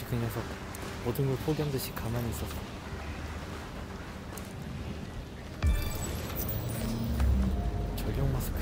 그 녀석 모든 걸 포기한 듯이 가만히 있어서. 저격 마스크.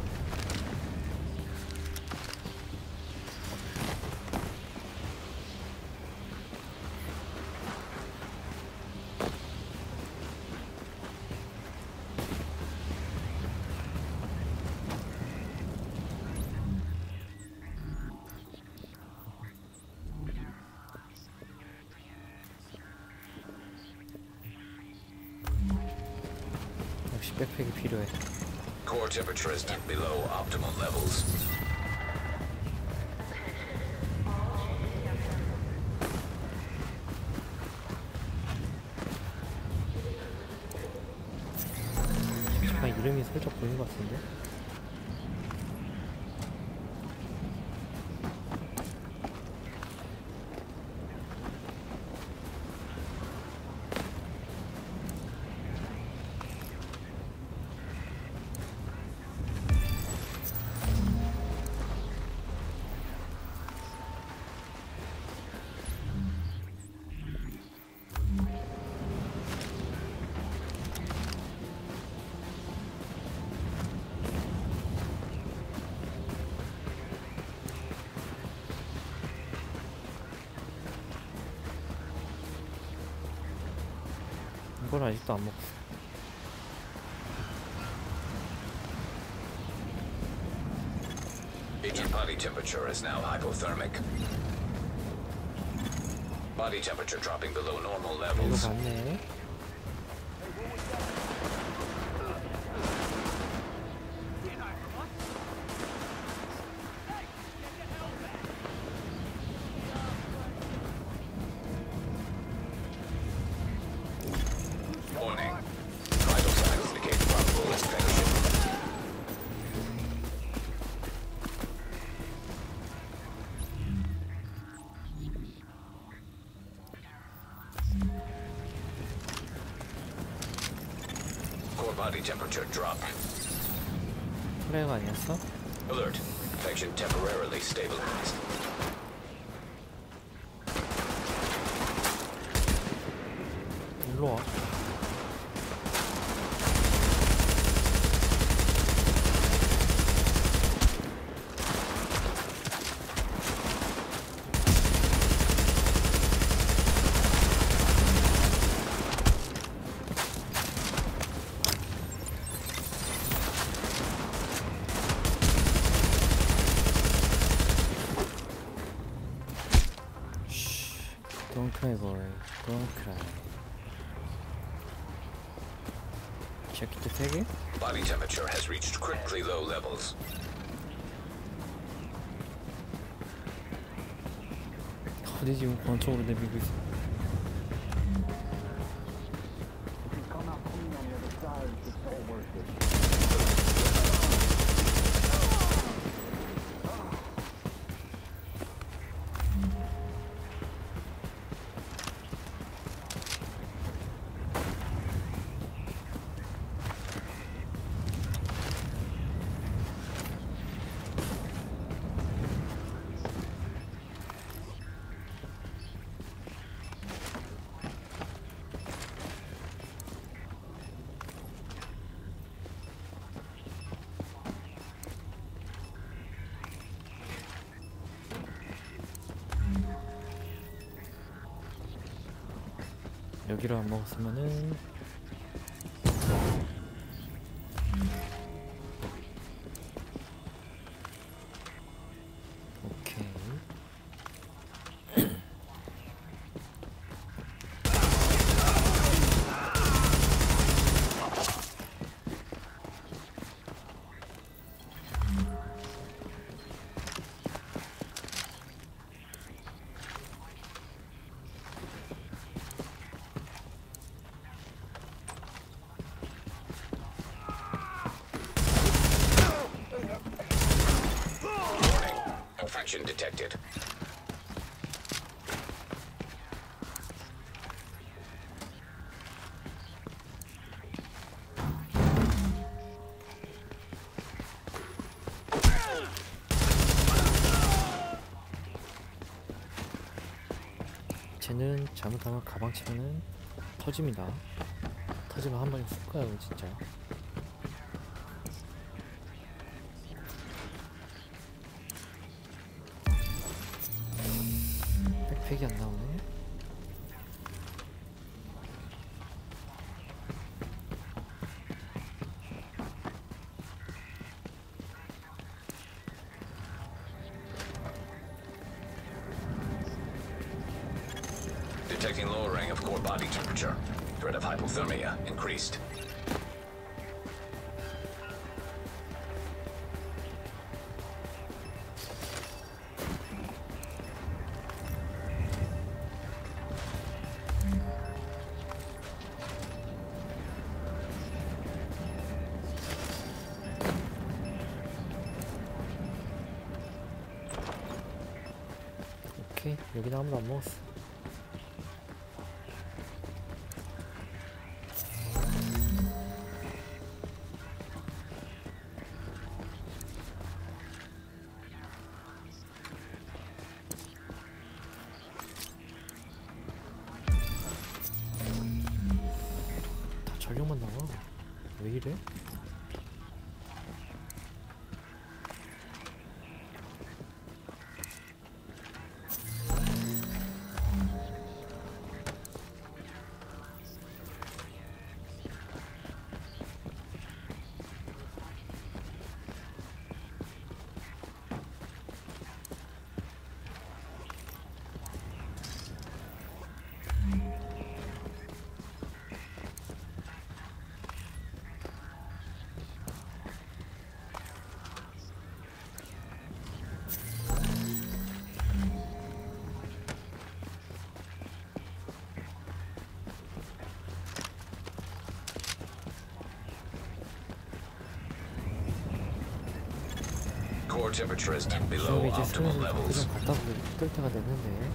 역시 백팩이 필요해. Core temperature is dipped below optimal levels. 잠깐 이름이 살짝 보이는 것 같은데? 이걸 아직도 안 먹었어. Agent body temperature is now hypothermic. Body temperature dropping below normal 이거 levels. 맞네. Warning. Vital signs indicate probable infection. Core body temperature drop. 플레이가 아니었어? Alert. Infection temporarily stabilized. 일로 와. Don't cry, boy. Don't cry. 자키트 3개? Body temperature has reached critically low levels. 어디 지금 권총으로 내밀고 있어. 여기로 안 먹었으면은 오케이. Infection detected. 얘는 잘못하면 가방 치면은 터집니다. 터지면 한 방에 훅 가요 진짜. 백팩이 안 나오네. Detecting lowering of core body temperature. Threat of hypothermia increased. 오케이, 여기는 아무도 안 먹었어. 다 전력만 나와. 왜 이래? Core temperature is below 수업이 이제 optimal 슬슬 levels. 그냥 갔다 뜰 때가 됐는데.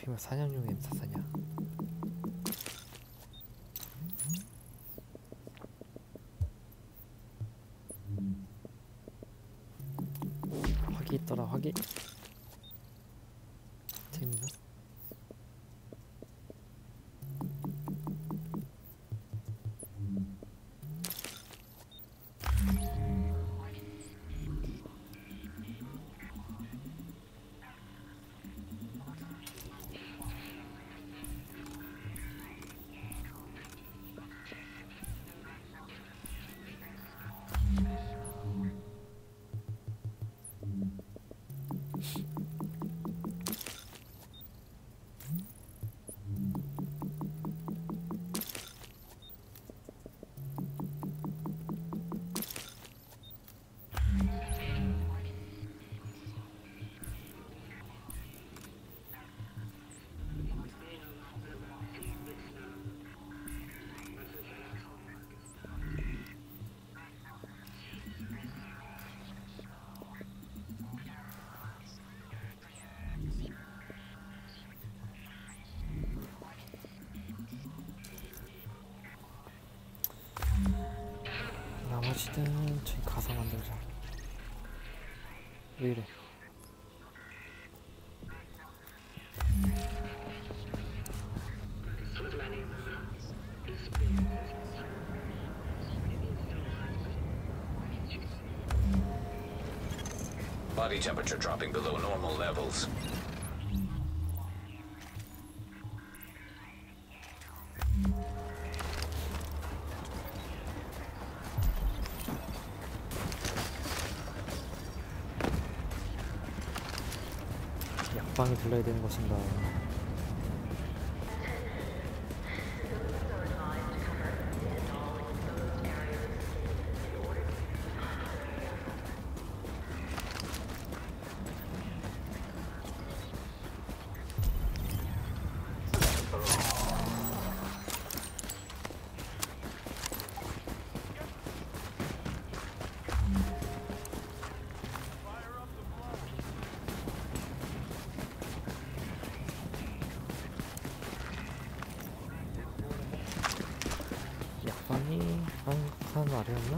하필이면 사냥용 M44냐? 화기 있더라, 화기. 재밌나? 나머지는 저기 가서 만들자. 왜 이래? Body temperature dropping below normal levels. 약방에 들러야 되는 것인가? 약방이 한 아래였나?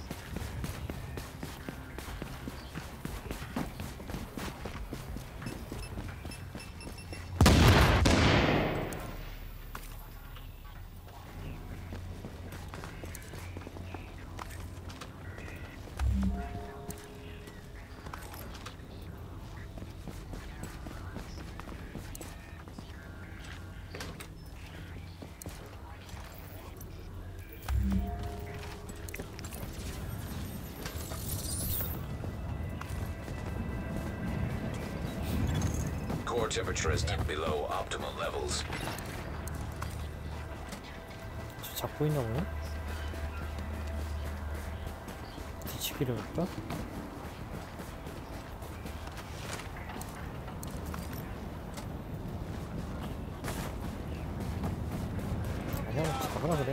Core temperature is dipped below optimal levels. 저 잡고 있나 보네? 뒤치기를 할까? 아니야, 잡으라 그래.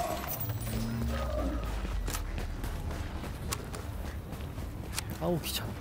아우 귀찮아.